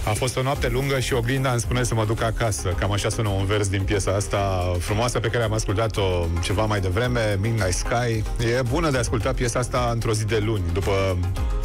A fost o noapte lungă și oglinda îmi spune să mă duc acasă. Cam așa sună un vers din piesa asta frumoasă pe care am ascultat-o ceva mai devreme, Midnight Sky. E bună de ascultat piesa asta într-o zi de luni, după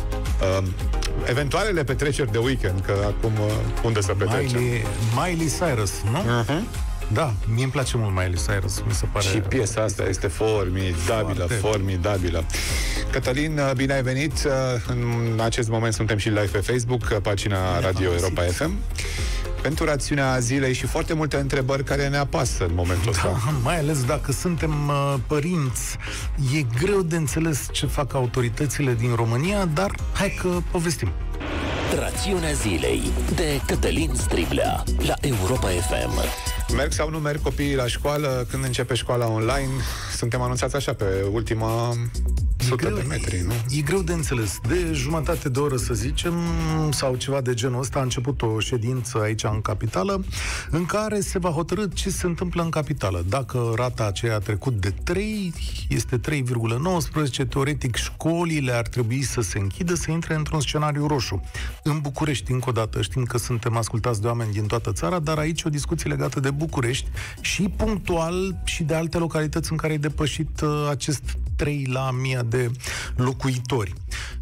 eventualele petreceri de weekend, că acum unde să petrecem? Miley Cyrus, nu? Da, mie îmi place mult Miley Cyrus, mi se pare. Și piesa asta este formidabilă. Cătălin, bine ai venit. În acest moment suntem și live pe Facebook, pagina Radio Europa FM, pentru rațiunea zilei și foarte multe întrebări care ne apasă în momentul ăsta. Mai ales dacă suntem părinți. E greu de înțeles ce fac autoritățile din România, dar hai că povestim. Rațiunea zilei de Cătălin Striblea la Europa FM. Merg sau nu merg copiii la școală? Când începe școala online? Suntem anunțați așa pe ultima 100 de metri, nu? E greu de înțeles. De jumătate de oră, să zicem, sau ceva de genul ăsta, a început o ședință aici în capitală, în care se va hotărî ce se întâmplă în capitală. Dacă rata aceea a trecut de 3, este 3,19, teoretic școlile ar trebui să se închidă, să intre într-un scenariu roșu. În București, încă o dată, știm că suntem ascultați de oameni din toată țara, dar aici o discuție legată de București și punctual și de alte localități în care e depășit acest 3 la 1000 de locuitori.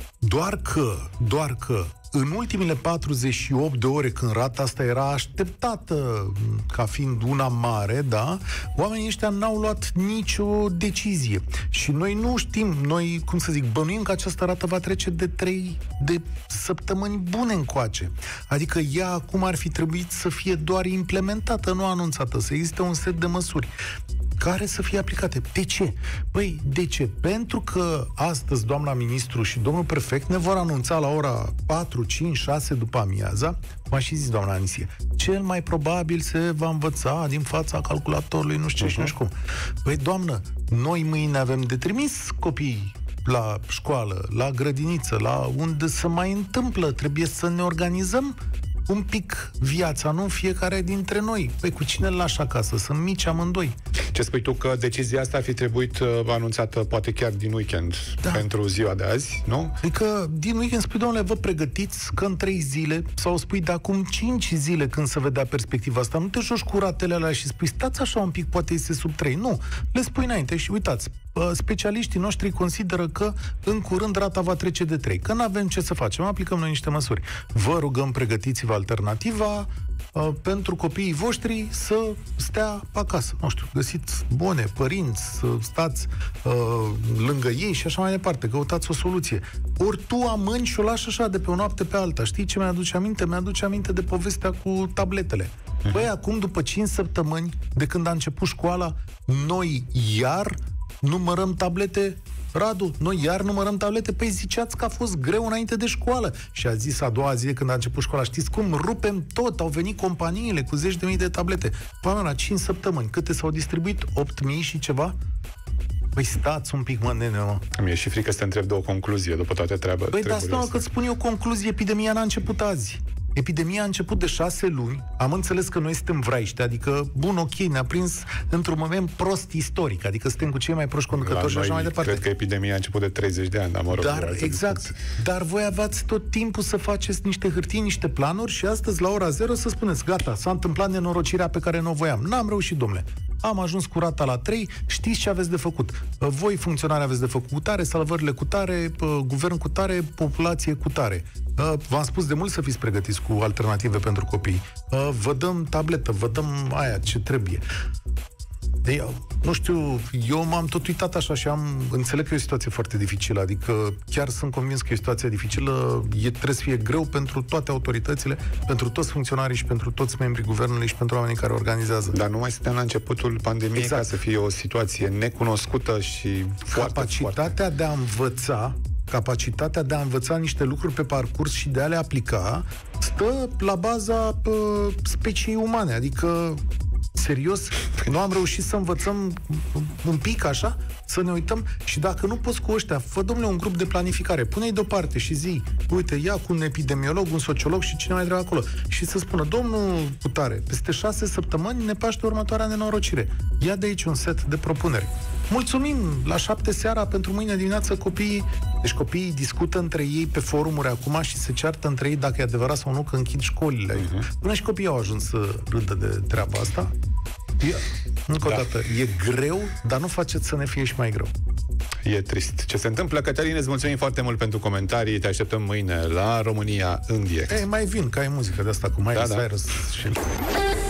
Doar că în ultimele 48 de ore, când rata asta era așteptată ca fiind una mare, da, oamenii ăștia n-au luat nicio decizie. Și noi nu știm, bănuim că această rată va trece de 3 de săptămâni bune încoace. Adică ea acum ar fi trebuit să fie doar implementată, nu anunțată, să existe un set de măsuri care să fie aplicate. De ce? Păi, de ce? Pentru că astăzi doamna ministru și domnul prefect ne vor anunța la ora 4, 5, 6 după amiaza, cum a și zis doamna Anisie, cel mai probabil se va învăța din fața calculatorului, nu știu ce și nu știu cum. Păi, doamnă, noi mâine avem de trimis copiii la școală, la grădiniță, la unde se mai întâmplă. Trebuie să ne organizăm un pic viața, nu fiecare dintre noi. Păi cu cine îl lași acasă? Sunt mici amândoi. Ce spui tu, că decizia asta ar fi trebuit anunțată poate chiar din weekend, pentru ziua de azi, nu? Adică din weekend spui, domnule, vă pregătiți că în 3 zile, sau spui de acum 5 zile când se vedea perspectiva asta, nu te joci cu ratele alea și spui, stați așa un pic, poate este sub 3. Nu, le spui înainte și uitați, specialiștii noștri consideră că în curând rata va trece de 3, că nu avem ce să facem, aplicăm noi niște măsuri. Vă rugăm, pregătiți-vă alternativa pentru copiii voștri să stea acasă. Nu știu, găsiți bune părinți, să stați lângă ei și așa mai departe, căutați o soluție. Ori tu amâni și o lași așa de pe o noapte pe alta. Știi ce mi-aduce aminte? Mi-aduce aminte de povestea cu tabletele. Băi, acum după 5 săptămâni de când a început școala, noi iar numărăm tablete. Radu, noi iar numărăm tablete. Păi ziceați că a fost greu înainte de școală. Și a zis a doua zi când a început școala, știți cum? Rupem tot, au venit companiile cu 10.000 de tablete. Până la 5 săptămâni, câte s-au distribuit? 8.000 și ceva? Păi stați un pic, nene, mă. Mi-e și frică să te întreb de o concluzie după toate treaba. Păi da, stai că spun eu concluzie, epidemia n-a început azi. Epidemia a început de 6 luni. Am înțeles că noi suntem vraiști, adică, bun, ok, ne-a prins într-un moment prost istoric, adică suntem cu cei mai proști conducători și așa mai departe. Cred că epidemia a început de 30 de ani, dar mă rog. Dar, exact. Dar voi aveați tot timpul să faceți niște hârtii, niște planuri și astăzi, la ora 0, să spuneți, gata, s-a întâmplat nenorocirea pe care nu o voiam. N-am reușit, domnule. Am ajuns cu rata la 3, știți ce aveți de făcut. Voi, funcționari, aveți de făcut cu tare, salvările cu tare, guvern cu tare, populație cu tare. V-am spus de mult să fiți pregătiți cu alternative pentru copii. Vă dăm tabletă, vă dăm aia ce trebuie. Nu știu, eu m-am tot uitat așa și înțeleg că e o situație foarte dificilă, adică chiar sunt convins că e o situație dificilă, trebuie să fie greu pentru toate autoritățile, pentru toți funcționarii și pentru toți membrii guvernului și pentru oamenii care organizează. Dar nu mai suntem la începutul pandemiei, exact, ca să fie o situație necunoscută și capacitatea de a învăța niște lucruri pe parcurs și de a le aplica stă la baza speciei umane, adică serios, nu am reușit să învățăm un pic așa, să ne uităm și dacă nu poți cu ăștia, fă, domnule, un grup de planificare, pune-i deoparte și zi, uite, ia cu un epidemiolog, un sociolog și cine mai trebuie acolo și să spună, domnul Putare, peste 6 săptămâni ne paște următoarea nenorocire. Ia de aici un set de propuneri. mulțumim, la 7 seara pentru mâine dimineață copiii. Deci copiii discută între ei pe forumuri acum și se ceartă între ei dacă e adevărat sau nu că închid școlile. Până și copiii au ajuns să râdă de treaba asta. Încă o dată, e greu, dar nu faceți să ne fie și mai greu. E trist ce se întâmplă. Cătălin, îți mulțumim foarte mult pentru comentarii. Te așteptăm mâine la România în direct. Mai vin, că ai muzică de asta cu Miley Cyrus și...